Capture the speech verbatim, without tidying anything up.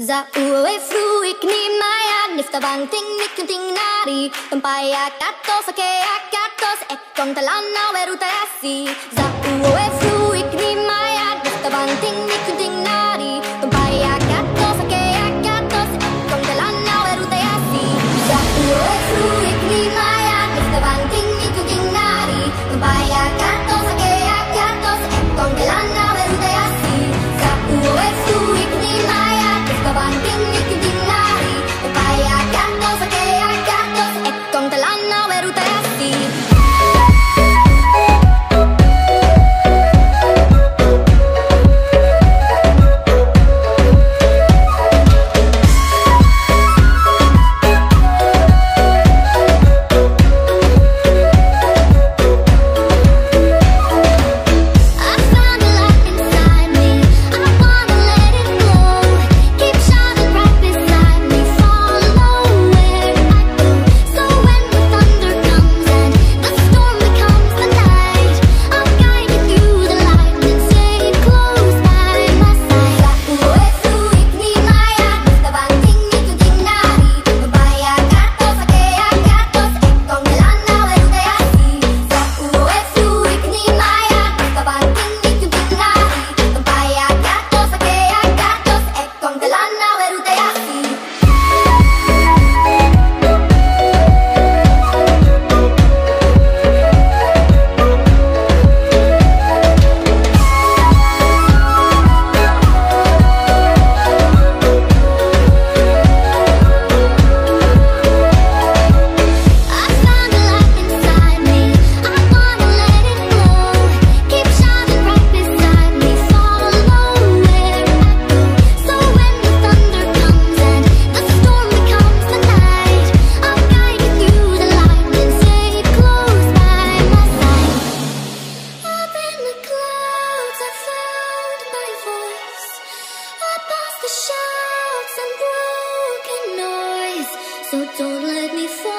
Za ue fru ik ni maya nifta bang ting nikun ting nari Tumpaya katos ake akatos ekong talana weru tayasi Za ue fru ik ni maya nifta bang ting nikun ting nari Tumpaya katos ake akatos ekong talana weru tayasi Za ue fru ik ni maya nifta bang ting nikun ting nari Tumpaya katos ake akatos ekong talana weru tayasi Za ue fru ik ni maya Banting ikut dinari Upaya gatos ake gatos ekong talana weru tayasi So don't let me fall.